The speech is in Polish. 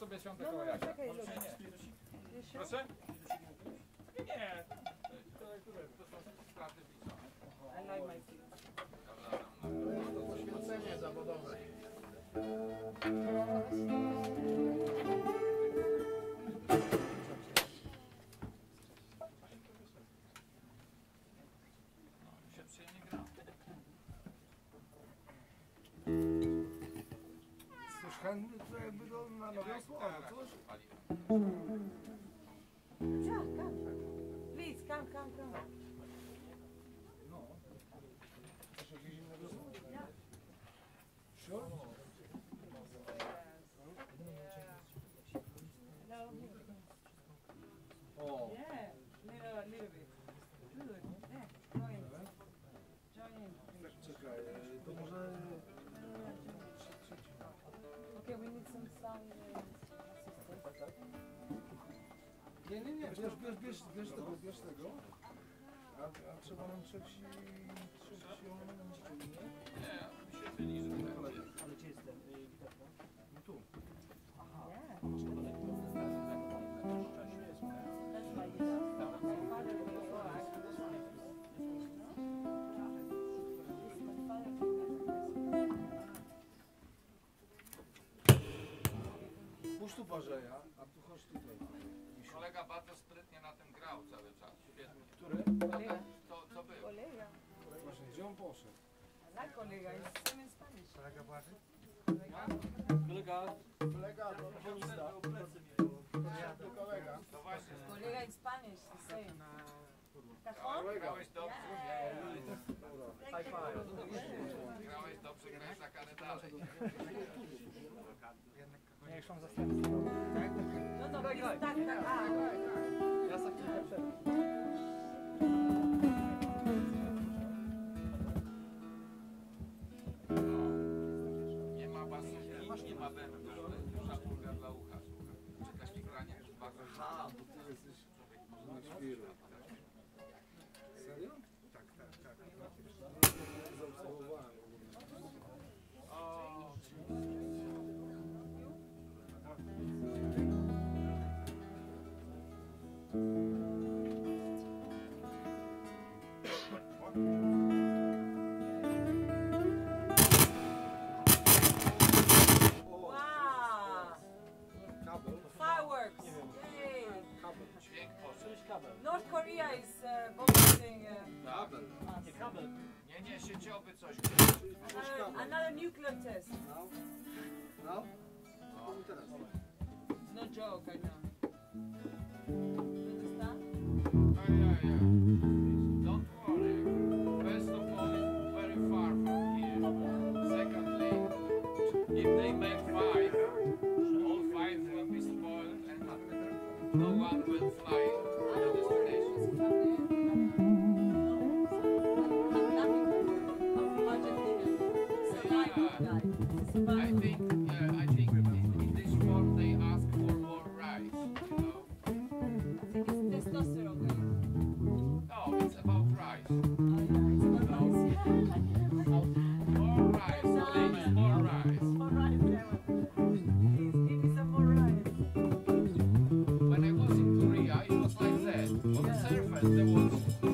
sobie świątek koło Jasia. Proszę? Nie. To są straty liczone. To poświęcenie zawodowe. Się przyjemnie gra. Jesteś chętny to jakby na nowe słowa, coś? Yeah, come. Please, come. No. Chcesz jakieś innego słowa? Sure? O. Yeah, little bit. Good. Yeah, join in. Czekaj, to może... Okay, we need some sound assistance. Nie, bierz tego. A trzeba nam trzeci Nie, się byli, że tak. Ale gdzie jest ten gitarka? No tu. Yeah. That's my guitar. My father was Puść tu Barzeja, a tu chodź tutaj. Kolega bardzo sprytnie na tym grał cały czas. Świetnie. Który? To był. Colega. Właśnie, gdzie on poszedł? La colega is same in Spanish. Kolega Błażej? Kolega. Kolega, to polista. Kolega. To właśnie. Colega in Spanish, the same. Cajon? Grałeś dobrze. High five. Grałeś dobrze, grałeś za karę dalej. Mniejszą zastępstwo. No, please, tak. Ja za chwilę przed. Nie ma basówki, nie ma bębnu. Duża ulga dla ucha. Czekasz mi granie już bardzo. Aha, bo ty jesteś na świru. Serio? Tak. Zaobserwowałem. Wow! Kabel. Fireworks! Yay! Dźwięk poszedł. Cześć kabel. North Korea is bombarding Kabel. Nie kabel. Nie, sieciowy coś. another nuclear test. No? No? No i teraz. It's no joke, I know. You understand? Don't worry. First of all, it's very far from here. Secondly, if they make five, all five will be spoiled and no one will fly to the destination. I think in this world they ask for more rice, you know. Testosterone. No, it's about rice. More More rice, please, more rice. Please, give me some more rice. When I was in Korea, it was like that. On the surface, there was